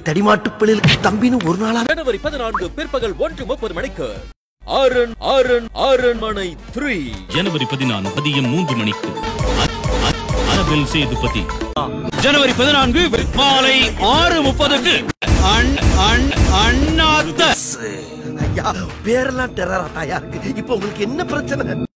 தடிமாட்டுப்பள்ளிக்கு தம்பின்னு ஒரு நாளா. ஜனவரி 14 பிற்பகல் 1:30 மணிக்கு அரண்மனை 3. ஜனவரி 14 மதியம் 3 மணிக்கு அரபில் சேதுபதி. ஜனவரி 14 மாலை 6:30க்கு அண்ணாத்த. ஐயா பேரெல்லாம் டெரரா தாயா இருக்கு. இப்போ உங்களுக்கு என்ன பிரச்சனை?